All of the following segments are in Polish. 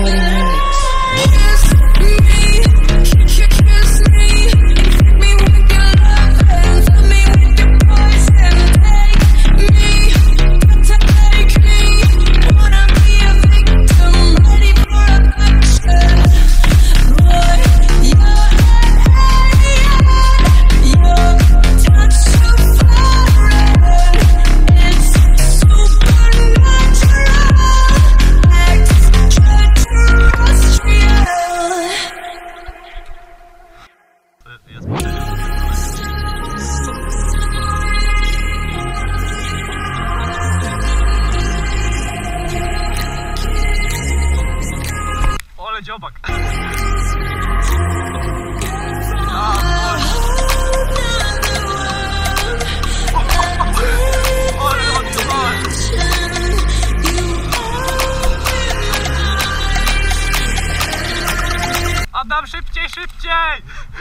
Ole dziobak. Adam, szybciej, szybciej!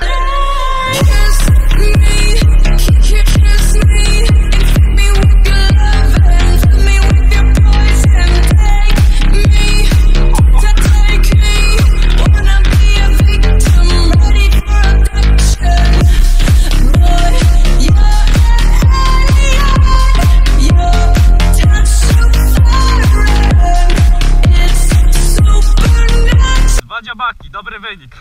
Dwa dziabaki, dobry wynik.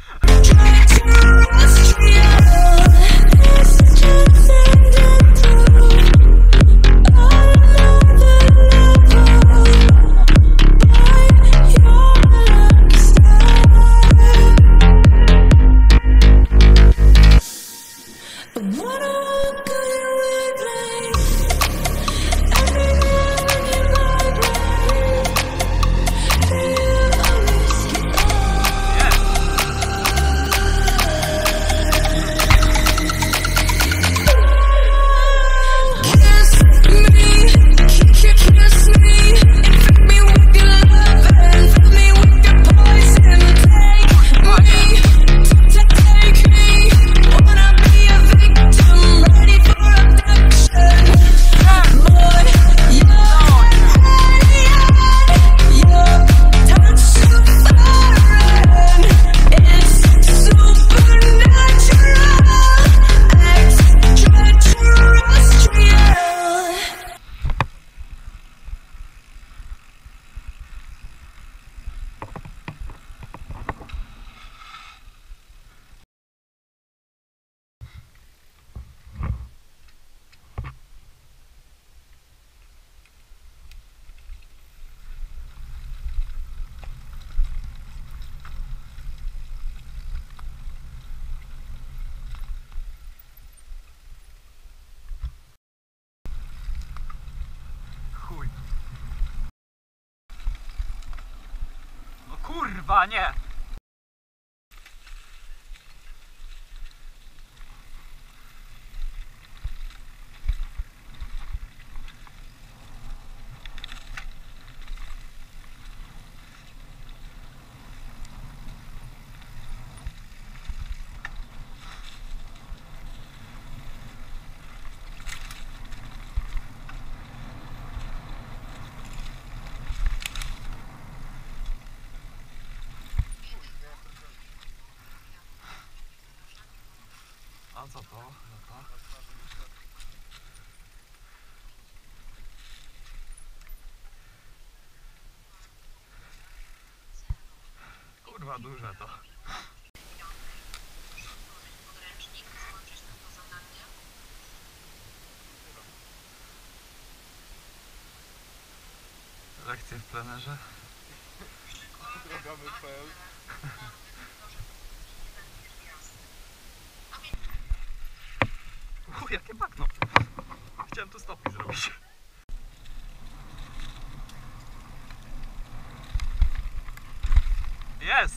No kurwa, nie! A co to? Kurwa, duże to. Lekcje w plenerze. Drogamy.pl. Jakie bagno! Chciałem tu stopi zrobić. Jest!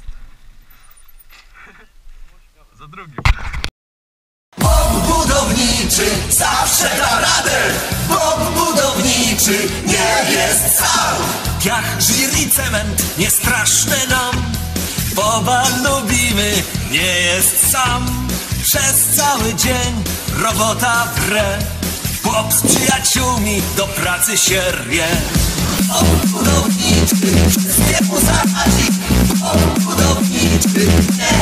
Za drugim. Bob budowniczy zawsze da radę. Bob budowniczy nie jest sam. Piach, żwir i cement nie straszne nam. Boba lubimy, nie jest sam. Przez cały dzień robota wre. Bob z przyjaciółmi do pracy się rwie. Bob budowniczy wszystkiemu zaradzi. budowniczy nie